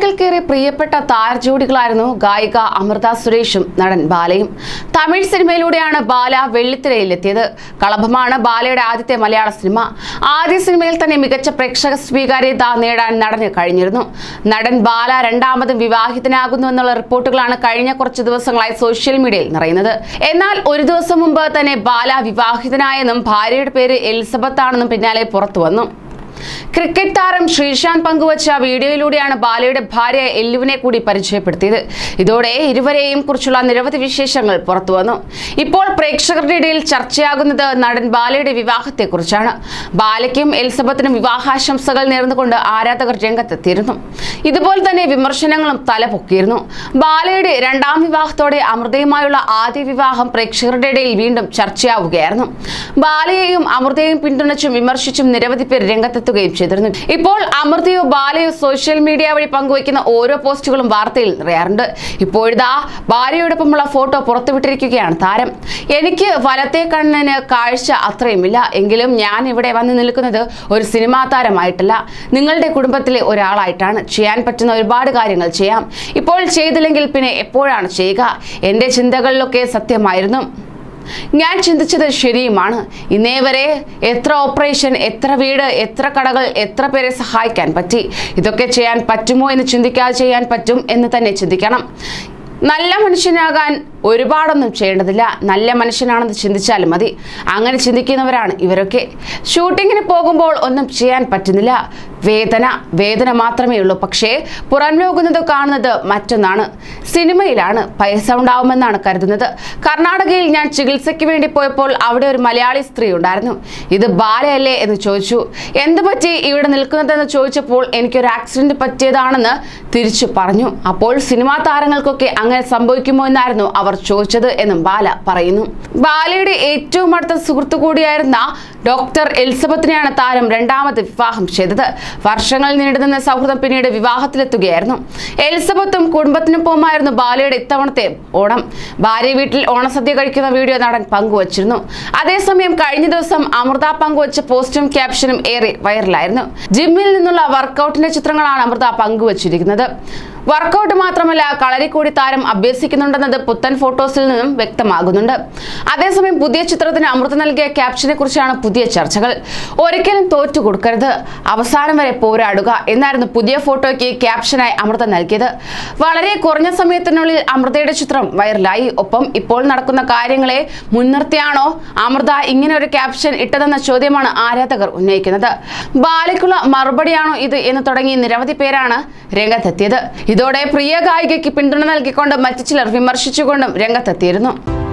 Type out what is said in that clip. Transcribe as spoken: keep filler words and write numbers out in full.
മലയാളികൾക്കേറെ പ്രിയപ്പെട്ട താരജോഡികളായിരുന്നു ഗായിക അമൃത സുരേഷും നടൻ ബാലയും. തമിഴ് സിനിമയിലൂടെയാണ് ബാല വെള്ളിത്തിരയിലെത്തിയത്. കളഭമാണ് ബാലയുടെ ആദ്യത്തെ മലയാള സിനിമ. ആദ്യ സിനിമയിൽ തന്നെ മികച്ച പ്രേക്ഷക സ്വീകാര്യത നേടാൻ നടന് കഴിഞ്ഞിരുന്നു. നടൻ ബാല രണ്ടാമതും വിവാഹിതനാകുന്നു എന്നുള്ള റിപ്പോർട്ടുകളാണ് കഴിഞ്ഞ കുറച്ച് ദിവസങ്ങളായി സോഷ്യൽ മീഡിയയിൽ നിറയുന്നത്. എന്നാൽ ഒരു ദിവസം മുമ്പ് തന്നെ ബാല വിവാഹിതനായെന്നും ഭാര്യയുടെ പേര് എലിസബത്ത് ആണെന്നും പിന്നാലെ പുറത്തു വന്നു. ക്രിക്കറ്റ് താരം ശ്രീശാന്ത് പങ്കുവച്ച വീഡിയോയിലൂടെയാണ് ബാലയുടെ ഭാര്യ എല്ലുവിനെ കൂടി പരിചയപ്പെടുത്തിയത്. ഇതോടെ ഇരുവരെയും കുറിച്ചുള്ള നിരവധി വിശേഷങ്ങൾ പുറത്തുവന്നു. ഇപ്പോൾ പ്രേക്ഷകരുടെ ഇടയിൽ ചർച്ചയാകുന്നത് നടൻ ബാലയുടെ വിവാഹത്തെക്കുറിച്ചാണ്. ബാലയ്ക്കും എലിസബത്തിനും വിവാഹാശംസകൾ നേർന്നുകൊണ്ട് ആരാധകർ രംഗത്തെത്തിയിരുന്നു. ഇതുപോലെ തന്നെ വിമർശനങ്ങളും തലപൊക്കിയിരുന്നു. ബാലയുടെ രണ്ടാം വിവാഹത്തോടെ അമൃതയുമായുള്ള ആദ്യ വിവാഹം പ്രേക്ഷകരുടെ ഇടയിൽ വീണ്ടും ചർച്ചയാവുകയായിരുന്നു. ബാലയെയും അമൃതയെയും പിന്തുണച്ചും വിമർശിച്ചും നിരവധി പേർ രംഗത്തെത്തുകയും ചെയ്തിരുന്നു. ഇപ്പോൾ അമൃതയോ ബാലയോ സോഷ്യൽ മീഡിയ വഴി പങ്കുവയ്ക്കുന്ന ഓരോ പോസ്റ്റുകളും വാർത്തയിൽ നിറയാറുണ്ട്. ഇപ്പോഴിതാ ഭാര്യയോടൊപ്പമുള്ള ഫോട്ടോ പുറത്തുവിട്ടിരിക്കുകയാണ് താരം. എനിക്ക് വലത്തെ കണ്ണിന് കാഴ്ച അത്രയുമില്ല, എങ്കിലും ഞാൻ ഇവിടെ വന്ന് നിൽക്കുന്നത് ഒരു സിനിമാ താരമായിട്ടല്ല, നിങ്ങളുടെ കുടുംബത്തിലെ ഒരാളായിട്ടാണ്. ചെയ്യാൻ പറ്റുന്ന ഒരുപാട് കാര്യങ്ങൾ ചെയ്യാം. ഇപ്പോൾ ചെയ്തില്ലെങ്കിൽ പിന്നെ എപ്പോഴാണ് ചെയ്യുക? എൻ്റെ ചിന്തകളിലൊക്കെ സത്യമായിരുന്നു. ഞാൻ ചിന്തിച്ചത് ശരിയുമാണ്. ഇന്നേ വരെ എത്ര ഓപ്പറേഷൻ, എത്ര വീട്, എത്ര കടകൾ, എത്ര പേരെ സഹായിക്കാൻ പറ്റി? ഇതൊക്കെ ചെയ്യാൻ പറ്റുമോ എന്ന് ചിന്തിക്കാതെ ചെയ്യാൻ പറ്റും എന്ന് തന്നെ ചിന്തിക്കണം. നല്ല മനുഷ്യനാകാൻ ഒരുപാടൊന്നും ചെയ്യേണ്ടതില്ല, നല്ല മനുഷ്യനാണെന്ന് ചിന്തിച്ചാലും മതി. അങ്ങനെ ചിന്തിക്കുന്നവരാണ് ഇവരൊക്കെ. ഷൂട്ടിങ്ങിന് പോകുമ്പോൾ ഒന്നും ചെയ്യാൻ പറ്റുന്നില്ല, വേദന വേദന മാത്രമേ ഉള്ളൂ. പക്ഷേ പുറം ലോകുന്നത് കാണുന്നത് മറ്റൊന്നാണ്. സിനിമയിലാണ് പൈസ ഉണ്ടാവുമെന്നാണ് കരുതുന്നത്. കർണാടകയിൽ ഞാൻ ചികിത്സയ്ക്ക് വേണ്ടി പോയപ്പോൾ അവിടെ ഒരു മലയാളി സ്ത്രീ ഉണ്ടായിരുന്നു. ഇത് ബാലയല്ലേ എന്ന് ചോദിച്ചു. എന്ത് പറ്റി ഇവിടെ നിൽക്കുന്നതെന്ന് ചോദിച്ചപ്പോൾ എനിക്കൊരു ആക്സിഡന്റ് പറ്റിയതാണെന്ന് തിരിച്ചു പറഞ്ഞു. അപ്പോൾ സിനിമാ താരങ്ങൾക്കൊക്കെ അങ്ങനെ സംഭവിക്കുമോ എന്നായിരുന്നു അവർ ചോദിച്ചത് എന്നും ബാല പറയുന്നു. ബാലയുടെ ഏറ്റവും അടുത്ത സുഹൃത്തു കൂടിയായിരുന്ന ഡോക്ടർ എലിസബത്തിനെയാണ് താരം രണ്ടാമത് വിവാഹം ചെയ്തത്. വർഷങ്ങൾ നീണ്ടുനിന്ന സൗഹൃദം പിന്നീട് വിവാഹത്തിലെത്തുകയായിരുന്നു. എലിസബത്തും കുടുംബത്തിനൊപ്പമായിരുന്നു ബാലയുടെ ഇത്തവണത്തെ ഓണം. ഭാര്യ വീട്ടിൽ ഓണസദ്യ കഴിക്കുന്ന വീഡിയോ നടൻ പങ്കുവച്ചിരുന്നു. അതേസമയം കഴിഞ്ഞ ദിവസം അമൃത പങ്കുവച്ച പോസ്റ്റും ക്യാപ്ഷനും ഏറെ വൈറലായിരുന്നു. ജിമ്മിൽ നിന്നുള്ള വർക്കൗട്ടിന്റെ ചിത്രങ്ങളാണ് അമൃത പങ്കുവച്ചിരിക്കുന്നത്. വർക്കൗട്ട് മാത്രമല്ല, കളരിക്കൂടി താരം അഭ്യസിക്കുന്നുണ്ടെന്നത് പുത്തൻ ഫോട്ടോസിൽ നിന്നും വ്യക്തമാകുന്നുണ്ട്. അതേസമയം പുതിയ ചിത്രത്തിന് അമൃത നൽകിയ ക്യാപ്ഷനെ കുറിച്ചാണ് പുതിയ ചർച്ചകൾ. ഒരിക്കലും തോറ്റു കൊടുക്കരുത്, അവസാനം വരെ പോരാടുക എന്നായിരുന്നു പുതിയ ഫോട്ടോയ്ക്ക് ക്യാപ്ഷനായി അമൃത നൽകിയത്. വളരെ കുറഞ്ഞ സമയത്തിനുള്ളിൽ അമൃതയുടെ ചിത്രം വൈറലായി. ഒപ്പം ഇപ്പോൾ നടക്കുന്ന കാര്യങ്ങളെ മുൻനിർത്തിയാണോ അമൃത ഇങ്ങനെ ഒരു ക്യാപ്ഷൻ ഇട്ടതെന്ന ചോദ്യമാണ് ആരാധകർ ഉന്നയിക്കുന്നത്. ബാലയ്ക്കുള്ള മറുപടിയാണോ ഇത് എന്ന് തുടങ്ങി നിരവധി പേരാണ് രംഗത്തെത്തിയത്. ഇതോടെ പ്രിയ ഗായികയ്ക്ക് പിന്തുണ നൽകിക്കൊണ്ട് മറ്റു ചിലർ വിമർശിച്ചുകൊണ്ടും രംഗത്തെത്തിയിരുന്നു.